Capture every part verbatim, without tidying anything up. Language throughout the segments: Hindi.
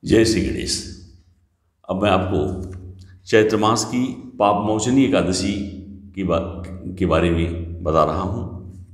जय श्री गणेश। अब मैं आपको चैत्र मास की पाप मोचनी एकादशी की बा, के बारे में बता रहा हूँ।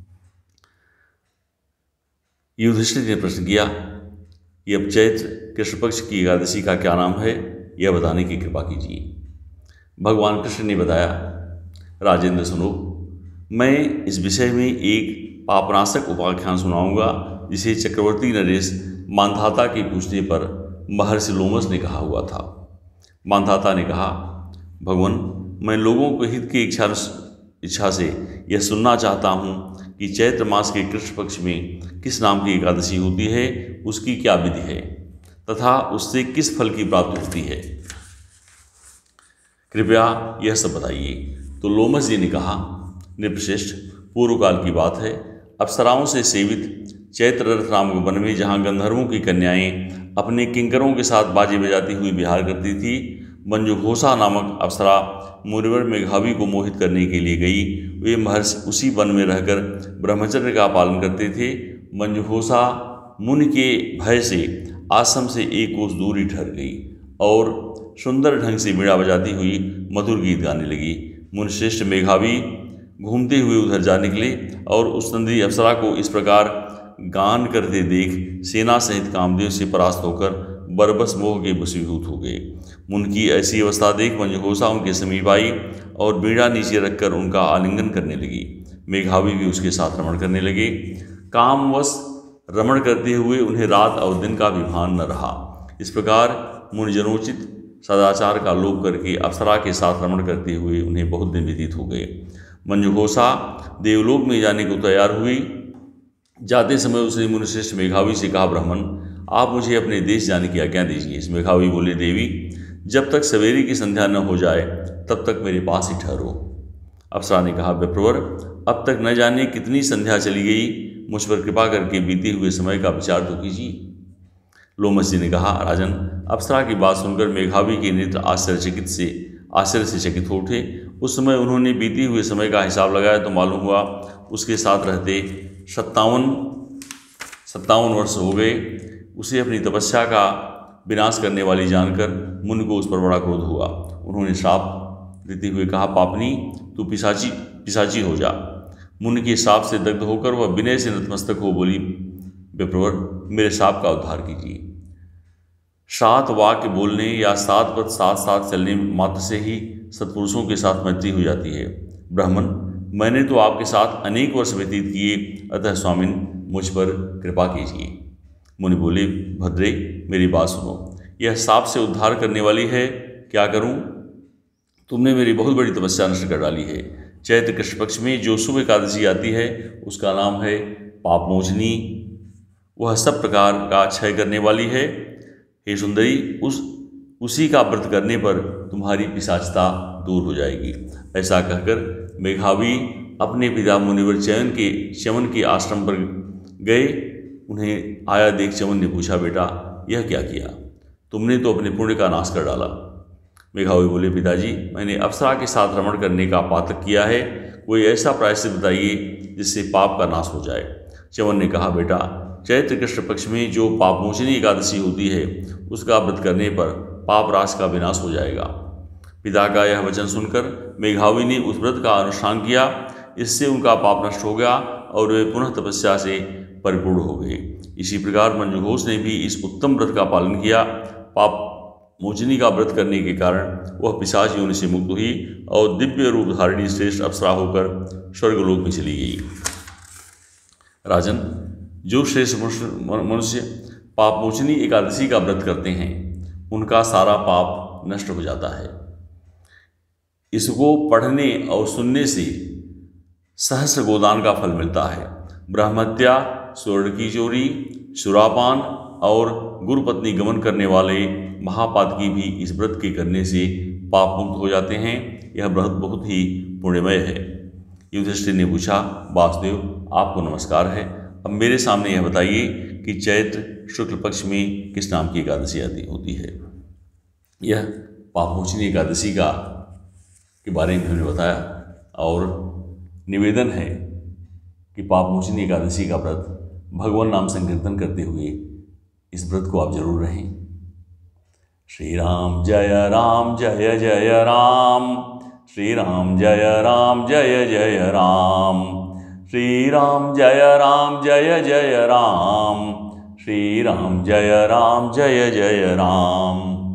युधिष्ठिर ने प्रश्न किया कि अब चैत्र कृष्ण पक्ष की एकादशी का क्या नाम है, यह बताने की कृपा कीजिए। भगवान कृष्ण ने बताया, राजेंद्र सुनो, मैं इस विषय में एक पापनाशक उपाख्यान सुनाऊंगा जिसे चक्रवर्ती नरेश मांधाता के पूछने पर महर्षि लोमस ने कहा हुआ था। मांधाता ने कहा, भगवान, मैं लोगों को हित की इच्छा इच्छा से यह सुनना चाहता हूँ कि चैत्र मास के कृष्ण पक्ष में किस नाम की एकादशी होती है, उसकी क्या विधि है तथा उससे किस फल की प्राप्ति होती है, कृपया यह सब बताइए। तो लोमस जी ने कहा, नृपश्रेष्ठ, पूर्व काल की बात है, अप्सराओं से सेवित चैत्र रथ नामक वन में जहाँ गंधर्वों की कन्याएं अपने किंकरों के साथ बाजे बजाती हुई विहार करती थी, मंजुघोषा नामक अप्सरा मुनिवर मेघावी को मोहित करने के लिए गई। वे महर्षि उसी वन में रहकर ब्रह्मचर्य का पालन करते थे। मंजुघोषा मुनि के भय से आश्रम से एक कोस दूरी ठहर गई और सुंदर ढंग से बीड़ा बजाती हुई मधुर गीत गाने लगी। मुनिश्रेष्ठ मेघावी घूमते हुए उधर जा निकले और उस सुंदरी अप्सरा को इस प्रकार गान करते देख सेना सहित कामदेव से परास्त होकर बरबस मोह के वशीभूत हो गए। उनकी ऐसी अवस्था देख मंजुघोषा उनके समीप आई और बीड़ा नीचे रखकर उनका आलिंगन करने लगी। मेघावी भी उसके साथ रमण करने लगे। कामवश रमण करते हुए उन्हें रात और दिन का भी भान न रहा। इस प्रकार मुनिजनोचित सदाचार का लोप करके अप्सरा के साथ रमण करते हुए उन्हें बहुत दिन व्यतीत हो गए। मंजुघोषा देवलोक में जाने को तैयार हुई। जाते समय उसने मुनिश्रेष्ठ मेघावी से कहा, ब्राह्मण, आप मुझे अपने देश जाने की आज्ञा दीजिए। इस मेघावी बोले, देवी, जब तक सवेरे की संध्या न हो जाए तब तक मेरे पास ही ठहरो। अप्सरा ने कहा, विप्रवर, अब तक न जाने कितनी संध्या चली गई, मुझ पर कृपा करके बीते हुए समय का विचार तो कीजिए। लोमस जी ने कहा, राजन, अप्सरा की बात सुनकर मेघावी के नेत्र आश्चर्यचकित से आश्चर्य से चकित हो उठे। उस समय उन्होंने बीते हुए समय का हिसाब लगाया तो मालूम हुआ उसके साथ रहते सत्तावन सत्तावन वर्ष हो गए। उसे अपनी तपस्या का विनाश करने वाली जानकर मुनि को उस पर बड़ा क्रोध हुआ। उन्होंने श्राप देते हुए कहा, पापनी, तू पिशाची पिशाची हो जा। मुनि के श्राप से दग्ध होकर वह विनय से नतमस्तक हो बोली, विप्रवर, मेरे श्राप का उद्धार कीजिए। सात वाक्य बोलने या सात पद साथ साथ चलने मात्र से ही सत्पुरुषों के साथ मैत्री हो जाती है। ब्राह्मण, मैंने तो आपके साथ अनेक वर्ष व्यतीत किए, अतः स्वामिन मुझ पर कृपा कीजिए। मुनि बोले, भद्रे, मेरी बात सुनो, यह साप से उद्धार करने वाली है, क्या करूं? तुमने मेरी बहुत बड़ी तपस्या नष्ट कर डाली है। चैत्र कृष्ण पक्ष में जो शुभ एकादशी आती है उसका नाम है पापमोचनी। वह सब प्रकार का क्षय करने वाली है। हे सुंदरी, उस उसी का व्रत करने पर तुम्हारी पिशाचता दूर हो जाएगी। ऐसा कहकर मेघावी अपने पिता मुनिवर च्यवन के च्यवन के आश्रम पर गए। उन्हें आया देख च्यवन ने पूछा, बेटा, यह क्या किया? तुमने तो अपने पुण्य का नाश कर डाला। मेघावी बोले, पिताजी, मैंने अप्सरा के साथ रमण करने का पातक किया है। कोई ऐसा प्रायश्चित बताइए जिससे पाप का नाश हो जाए। च्यवन ने कहा, बेटा, चैत्र कृष्ण पक्ष में जो पापमोचनी एकादशी होती है उसका व्रत करने पर पाप राश का विनाश हो जाएगा। पिता का यह वचन सुनकर मेघावी ने उस व्रत का अनुष्ठान किया। इससे उनका पाप नष्ट हो गया और वे पुनः तपस्या से परिपूर्ण हो गए। इसी प्रकार मंजुघोष ने भी इस उत्तम व्रत का पालन किया। पाप मोचनी का व्रत करने के कारण वह पिशाच योनि से मुक्त हुई और दिव्य रूप धारिणी श्रेष्ठ अप्सरा होकर स्वर्गलोक में चली गई। राजन, जो श्रेष्ठ मनुष्य पापमोचनी एकादशी का व्रत करते हैं उनका सारा पाप नष्ट हो जाता है। इसको पढ़ने और सुनने से सहस्र गोदान का फल मिलता है। ब्रह्महत्या, स्वर्ण की चोरी, सुरापान और गुरुपत्नी गमन करने वाले महापातकी भी इस व्रत के करने से पाप मुक्त हो जाते हैं। यह व्रत बहुत ही पुण्यमय है। युधिष्ठिर ने पूछा, वासुदेव, आपको नमस्कार है। अब मेरे सामने यह बताइए कि चैत्र शुक्ल पक्ष में किस नाम की एकादशी आती होती है। यह पापमोचनी एकादशी का के बारे में हमने बताया और निवेदन है कि पापमोचनी एकादशी का व्रत भगवान नाम संकीर्तन करते हुए इस व्रत को आप जरूर रहें। श्री राम जय राम जय जय राम, श्री राम जय राम जय जय राम, श्री राम जय राम जय जय राम, श्री राम जय राम जय जय राम।